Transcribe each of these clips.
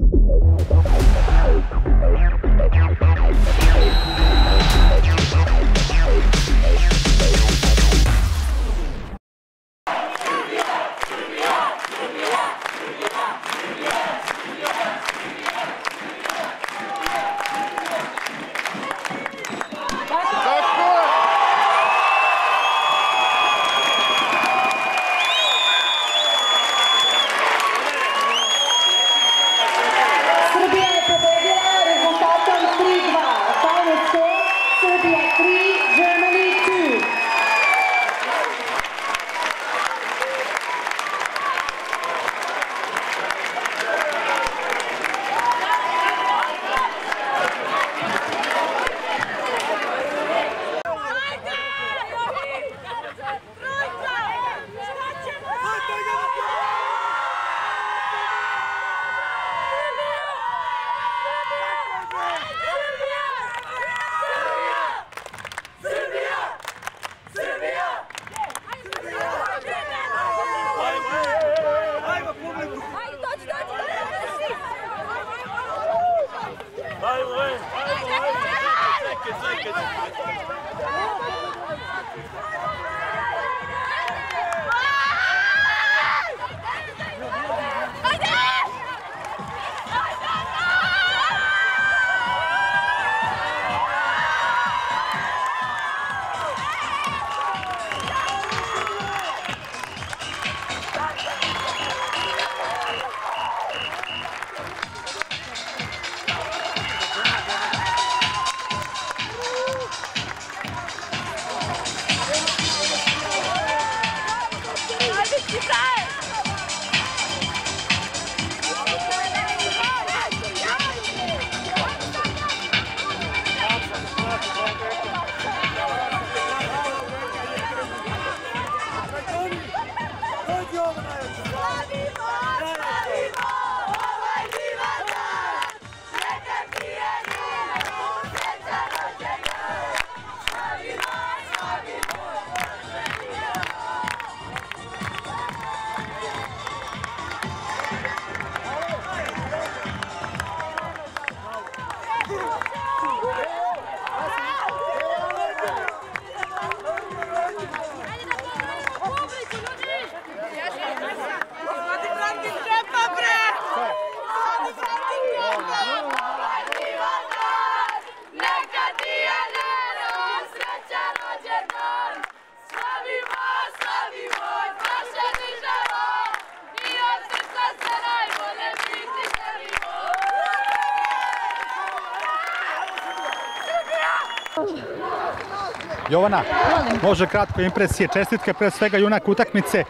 Jovana, može kratko impresije, čestitke pre svega junak utakmice.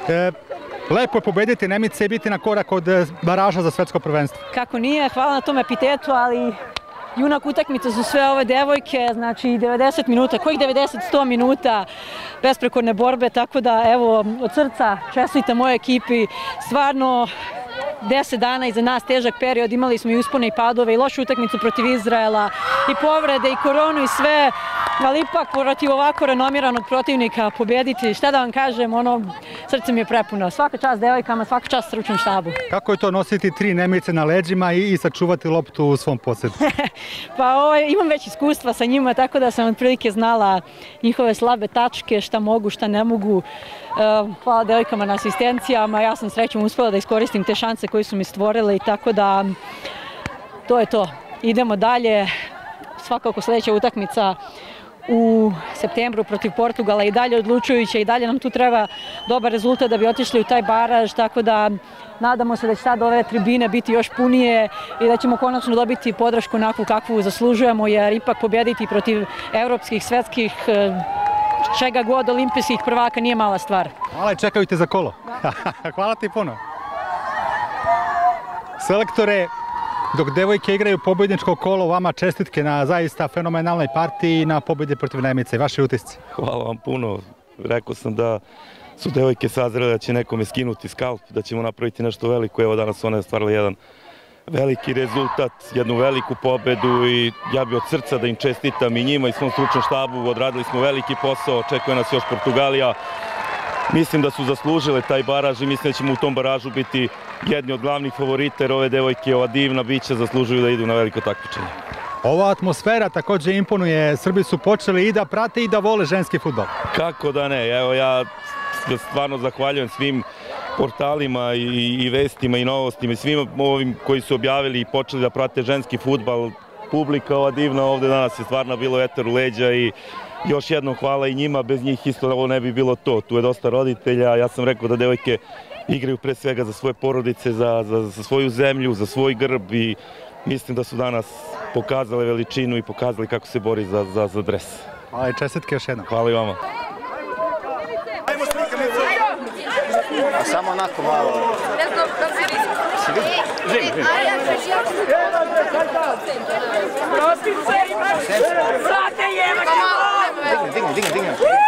Lepo je pobediti Nemice i biti na korak od baraža za svetsko prvenstvo. Kako nije, hvala na tom epitetu, ali junak utakmice su sve ove devojke, znači 90 minuta, kojih 90, 100 minuta besprekorne borbe, tako da evo od srca čestitam mojoj ekipi, stvarno 10 dana iza nas težak period, imali smo i uspone i padove i lošu utakmicu protiv Izraela i povrede i koronu i sve, ali ipak protiv ovako renomiranog protivnika pobediti, šta da vam kažem, srce mi je prepuno. Svaka čast devojkama, svaka čast stručnom štabu. Kako je to nositi 3 Nemice na leđima i sačuvati loptu u svom posjedu? Pa imam već iskustva sa njima, tako da sam otprilike znala njihove slabe tačke, šta mogu, šta ne mogu. Hvala devojkama na asistencijama, ja sam srećom uspela da iskoristim te šanse koje su mi stvorile i tako da to je to. Idemo dalje, svakako sljedeća utakmica u septembru protiv Portugala i dalje odlučujuća i dalje nam tu treba dobar rezultat da bi otišli u taj baraž, tako da nadamo se da će sad ove tribine biti još punije i da ćemo konačno dobiti podršku onakvu kakvu zaslužujemo, jer ipak pobjediti protiv evropskih, svetskih, čega god olimpijskih prvaka nije mala stvar. Hvala i čekaju te za kolo. Hvala ti puno. Selektore, dok devojke igraju pobjedničko kolo, vama čestitke na zaista fenomenalnoj partiji i na pobjedi protiv Nemice. Vaši utisci? Hvala vam puno. Rekao sam da su devojke sazrele da će nekome skinuti skalp, da ćemo napraviti nešto veliko. Evo danas one je stvarali jedan veliki rezultat, jednu veliku pobedu i ja bi od srca da im čestitam i njima i svom stručnom štabu. Odradili smo veliki posao, očekuje nas još Portugalija. mislim da su zaslužile taj baraž i mislim da ćemo u tom baražu biti jedni od glavnih favorita, jer ove devojke, ova divna bića zaslužuju da idu na veliko takmičenje. Ova atmosfera također imponuje, Srbi su počeli i da prate i da vole ženski fudbal. Kako da ne, evo ja stvarno zahvaljujem svim portalima i vestima i novostima i svima ovim koji su objavili i počeli da prate ženski fudbal. Publika ova divna ovde danas je stvarno bilo vetar u leđa i još jednom hvala i njima, bez njih isto ovo ne bi bilo to. Tu je dosta roditelja, ja sam rekao da devojke igraju pre svega za svoje porodice, za svoju zemlju, za svoj grb i mislim da su danas pokazale veličinu i pokazali kako se bori za dres. Hvala i čestitke još jednom. Hvala i vama. Samo onako malo. Ne znam kako se vidi. Živim. Brate, jebate! Digni.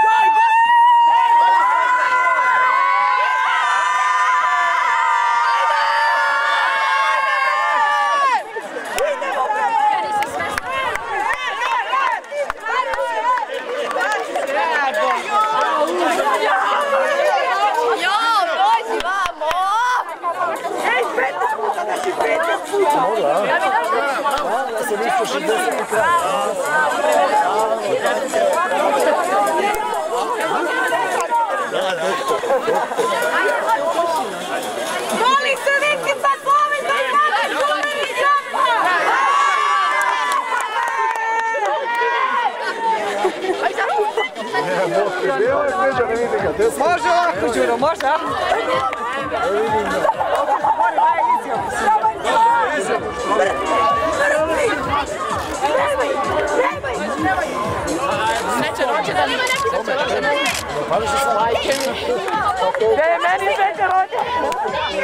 Može ovako, Đuro, može? Neće rođena. Gde je meni neće rođena?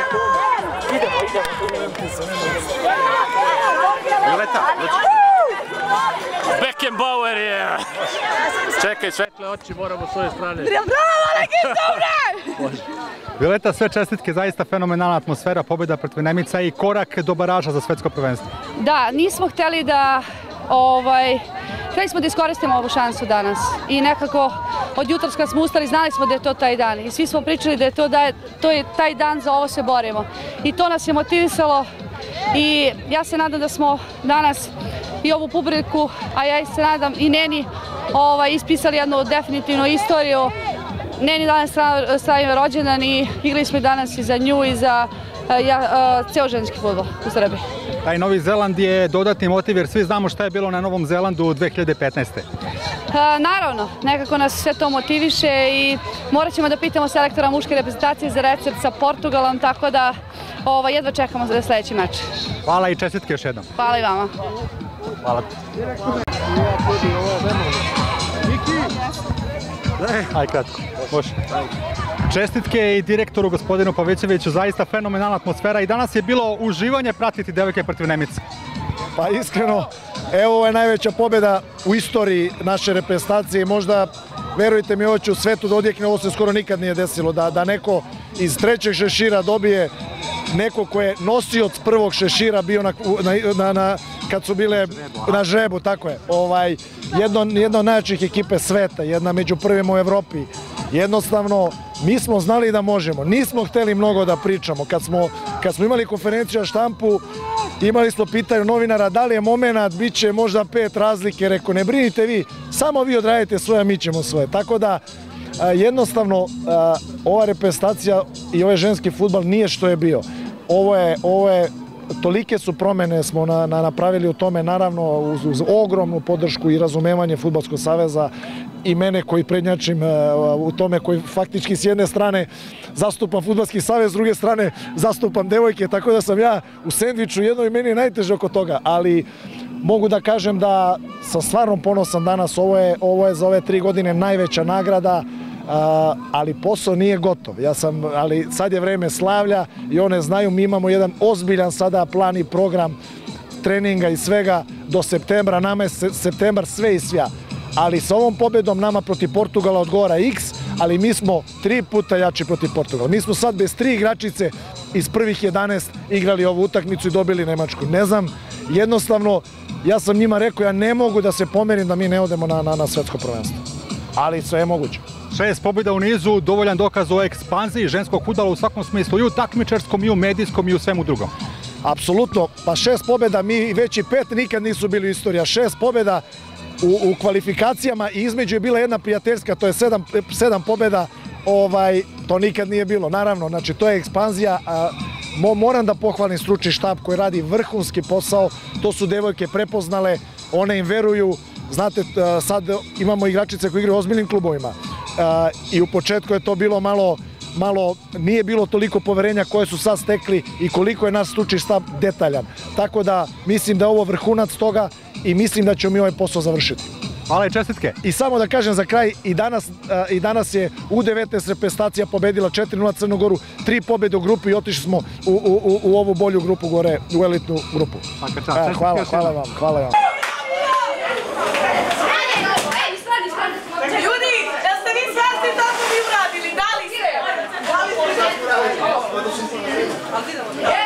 Beckenbauer je... Čekaj, svetle oči moramo s ove strane. Bravo, legendarne! Violeta, sve čestitke, zaista fenomenalna atmosfera, pobjeda protiv Nemica i korak do baraža za svetsko prvenstvo. Da, nismo hteli da... Hteli smo da iskoristimo ovu šansu danas i nekako od jutros kad smo ustali znali smo da je to taj dan i svi smo pričali da je to je taj dan, za ovo se borimo i to nas je motivisalo i ja se nadam da smo danas i ovu publiku, a ja se nadam i Neni ispisali jednu definitivnu istoriju. Neni danas slavimo rođendan i igrali smo danas i za nju i za ceo ženski fudbal u Srbiji. Taj Novi Zeland je dodatni motiv jer svi znamo šta je bilo na Novom Zelandu 2015. Naravno, nekako nas sve to motiviše i morat ćemo da pitamo selektora muške reprezentacije za recept sa Portugalom, tako da jedva čekamo za sljedeći meč. Hvala i čestitke još jednom. Hvala i vama. Hvala. Aj kratko, može. Čestitke i direktoru gospodinu Pavićeviću, zaista fenomenalna atmosfera i danas je bilo uživanje pratiti devojke protiv Nemice. Pa iskreno, evo ovo je najveća pobjeda u istoriji naše reprezentacije i možda, verujte mi, ovo će u svetu da odjekne, ovo se skoro nikad nije desilo, da neko iz trećeg šešira dobije neko ko je nosioc prvog šešira bio kad su bile na žrebu, tako je. Jedna od najjačih ekipe sveta, jedna među prvima u Evropi. Jednostavno, mi smo znali da možemo, nismo hteli mnogo da pričamo. Kad smo imali konferenciju na štampu, imali smo pitanje novinara da li je moment, bit će možda 5 razlike, rekao ne brinite vi, samo vi odradite svoje, mi ćemo svoje. Tako da, jednostavno, ova reprezentacija i ovaj ženski fudbal nije što je bio. Ovo je tolike su promjene smo napravili u tome, naravno uz ogromnu podršku i razumevanje Fudbalskog saveza i mene koji prednjačim u tome, koji faktički s jedne strane zastupam Fudbalski savez, s druge strane zastupam devojke, tako da sam ja u sendviču jedno i meni je najteže oko toga, ali mogu da kažem da sam stvarno ponosan danas, ovo je za ove 3 godine najveća nagrada, ali posao nije gotov. Ali sad je vreme slavlja i one znaju, mi imamo jedan ozbiljan sada plan i program treninga i svega do septembra, nama je septembar sve i svja. Ali sa ovom pobjedom nama protiv Portugala odgovara X, ali mi smo 3 puta jači protiv Portugala. Mi smo sad bez 3 igračice iz prvih 11 igrali ovu utakmicu i dobili Nemačku. Ne znam, jednostavno, ja sam njima rekao, ja ne mogu da se pomerim da mi ne odemo na svetsko prvenstvo. Ali sve je moguće. 6 pobjeda u nizu, dovoljan dokaz o ekspanziji ženskog fudbala u svakom smislu, i u takmičarskom, i u medijskom, i u svemu drugom. Apsolutno, pa 6 pobjeda, mi već i 5 nikad nisu bili u istoriji, 6 pobjeda u kvalifikacijama i između je bila jedna prijateljska, to je 7 pobjeda, to nikad nije bilo, naravno, znači to je ekspanzija. Moram da pohvalim stručni štab koji radi vrhunski posao, to su devojke prepoznale, one im veruju, znate, sad imamo igračice koji igraju u ozbiljnim klubovima i u početku je to bilo malo, nije bilo toliko poverenja koje su sad stekli i koliko je naš stručni štab detaljan. Tako da mislim da je ovo vrhunac toga i mislim da ćemo mi ovaj posao završiti. Hvala i čestitke. I samo da kažem za kraj, i danas je U19 reprezentacija pobedila 4-0 Crnu Goru, 3 pobjede u grupi i otišli smo u ovu bolju grupu gore, u elitnu grupu. Hvala vam. Ljudi, da ste vi svesni da smo vi uradili, da li ste?